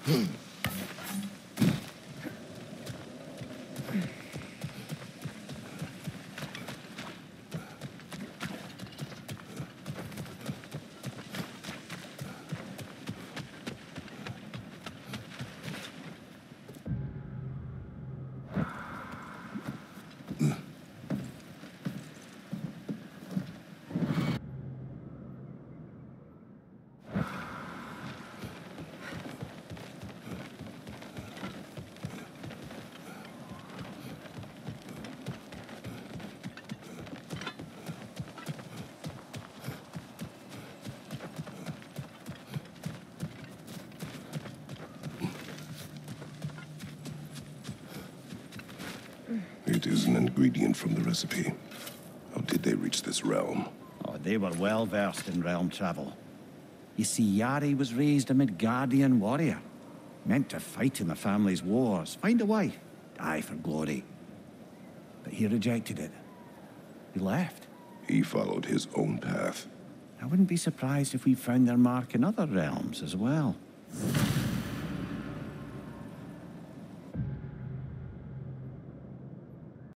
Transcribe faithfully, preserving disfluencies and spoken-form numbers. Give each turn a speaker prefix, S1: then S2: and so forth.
S1: It is an ingredient from the recipe. How did they reach this realm?
S2: Oh, they were well versed in realm travel. You see, Yari was raised a Midgardian warrior, meant to fight in the family's wars, find a wife, die for glory. But he rejected it. He left.
S1: He followed his own path.
S2: I wouldn't be surprised if we found their mark in other realms as well.